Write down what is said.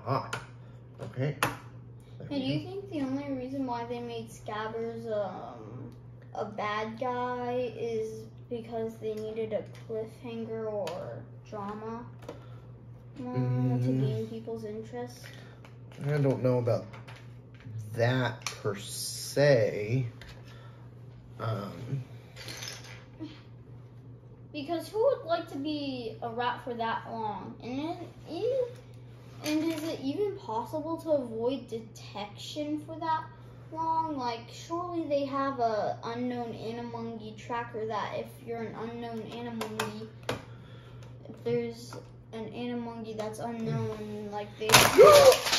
hot. Okay. Hey, do you think the only reason why they made Scabbers a bad guy is because they needed a cliffhanger or drama to gain people's interest? I don't know about that per se. Because who would like to be a rat for that long? And is it even possible to avoid detection for that long? Like, surely they have a unknown animungi tracker that if you're an unknown animungi, if there's an animungi that's unknown, like they...